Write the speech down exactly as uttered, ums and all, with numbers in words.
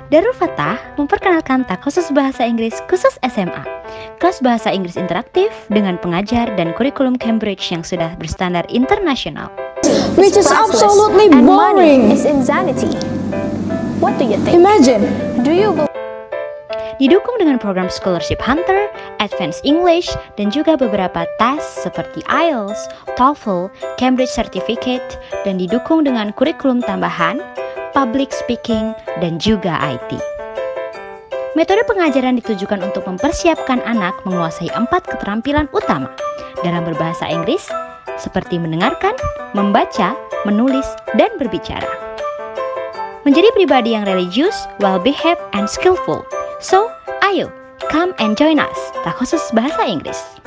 Darul Fatah memperkenalkan Tak Khusus Bahasa Inggris khusus S M A. Kelas bahasa Inggris interaktif dengan pengajar dan kurikulum Cambridge yang sudah berstandar internasional. Which is absolutely and boring. Money is insanity. What do you think? Imagine. Do you believe? Didukung dengan program Scholarship Hunter, Advanced English, dan juga beberapa tes seperti I E L T S, TOEFL, Cambridge Certificate, dan didukung dengan kurikulum tambahan, Public Speaking, dan juga I T. Metode pengajaran ditujukan untuk mempersiapkan anak menguasai empat keterampilan utama dalam berbahasa Inggris, seperti mendengarkan, membaca, menulis, dan berbicara. Menjadi pribadi yang religius, well-behaved, and skillful. So, ayo, come and join us, Tak Khusus Bahasa Inggris.